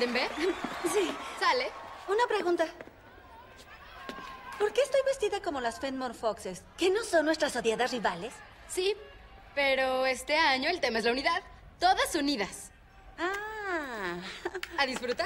¿Denver? Sí. Sale. Una pregunta. ¿Por qué estoy vestida como las Fenmore Foxes? ¿Que no son nuestras odiadas rivales? Sí, pero este año el tema es la unidad. Todas unidas. Ah. ¿A disfrutar?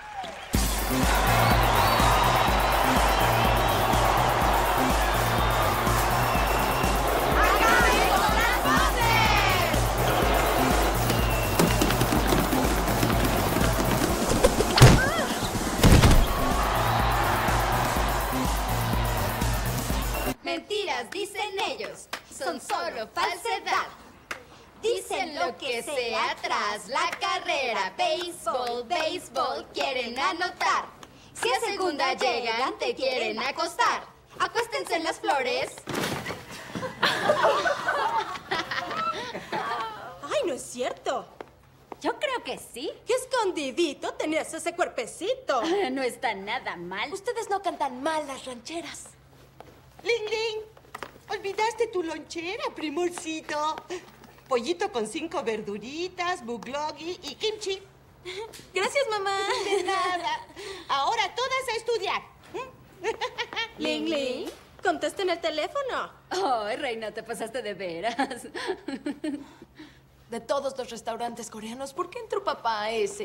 Mentiras, dicen ellos, son solo falsedad. Dicen lo que sea atrás, la carrera, béisbol, béisbol, quieren anotar. Si a segunda llegan, te quieren acostar. Acuéstense en las flores. ¡Ay, no es cierto! Yo creo que sí. ¡Qué escondidito tenías ese cuerpecito! No está nada mal. Ustedes no cantan mal las rancheras. Ling Ling, olvidaste tu lonchera, primorcito. Pollito con 5 verduritas, bulgogi y kimchi. Gracias, mamá. De nada. Ahora todas a estudiar. Ling Ling, contesten el teléfono. Ay, reina, te pasaste de veras. De todos los restaurantes coreanos, ¿por qué entró papá a ese?